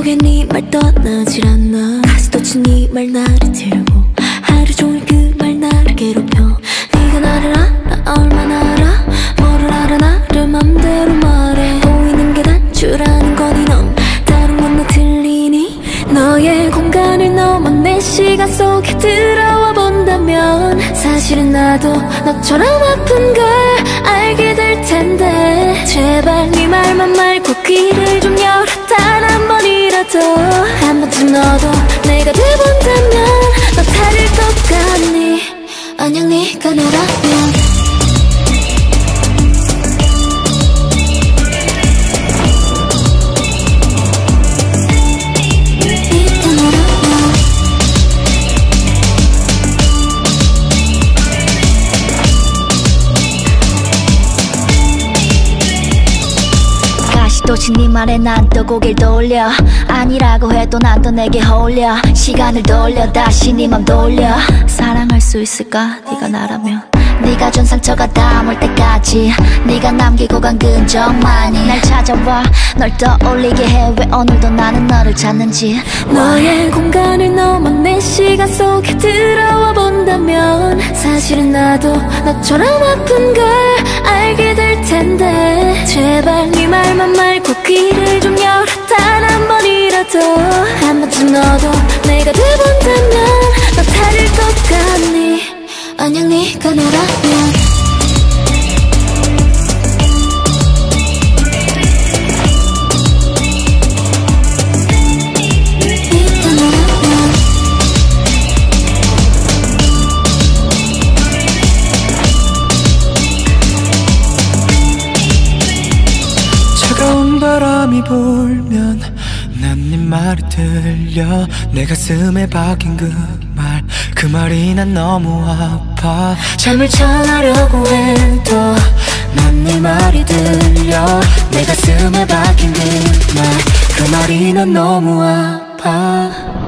속에 네 말 떠나질 않아. 가슴 친 네 말 나를 들고 하루 종일 그 말 나를 괴롭혀. 네가 나를 알아 얼마나 알아. 뭐를 알아 나를 맘대로 말해. 보이는 게 단추라는 거니 넌 다른 건 나 틀리니. 너의 공간을 넘어 내 시간 속에 들어와 본다면 사실은 나도 너처럼 아픈 걸 알게 될 텐데. 제발 네 말만 말고 귀를 좀 열어. 단 한 번이라도 한 번쯤 너도 내가 돼본다면 너 다를 것 같니. 안녕 네가 너라면. 도시 네 말에 난 또 고개를 돌려. 아니라고 해도 난 또 내게 홀려. 시간을 돌려 다시 네 맘 돌려. 사랑할 수 있을까 네가 나라면. 네가 준 상처가 닿을 때까지 네가 남기고 간 흔적만이 날 찾아와 널 떠올리게 해. 왜 오늘도 나는 너를 찾는지. 너의 공간을 넘어 내 시간 속에 들어와 본다면 사실은 나도 너처럼 아픈 걸 알게 될 텐데. 제발 네 말만 말고 귀를 좀 열어. 단 한 번이라도 한 번쯤 너도 내가 돼본다면 너 다를 것 같니. 안녕 네가 너라면. 차가운 바람이 불면 난 네 말이 들려. 내 가슴에 박힌 그 말이 난 너무 아파. 잠을 청하려고 해도 난 네 말이 들려. 내 가슴에 박힌 그 말이 난 너무 아파.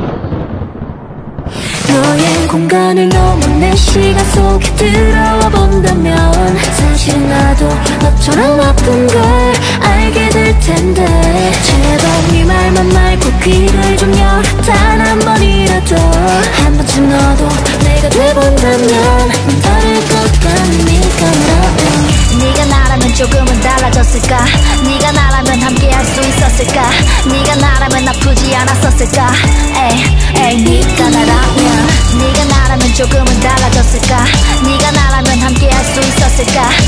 너의 공간을 넘어 내 시간 속에 들어와 본다면 사실 나도 너처럼 아픈 걸 알게 될 텐데. 제발 네 말만 말고 귀를 좀 열어. 단 한 번이라도 한 번쯤 너도 내가 돼본다면 넌 다를 것 같으니까 나라면. 네가 나라면 조금은 달라졌을까. 네가 나라면 함께 할 수 있었을까. 네가 나라면 아프지 않았었을까. 에이 네가 나라면. 네가 나라면 조금은 달라졌을까. 네가 나라면 함께 할 수 있었을까.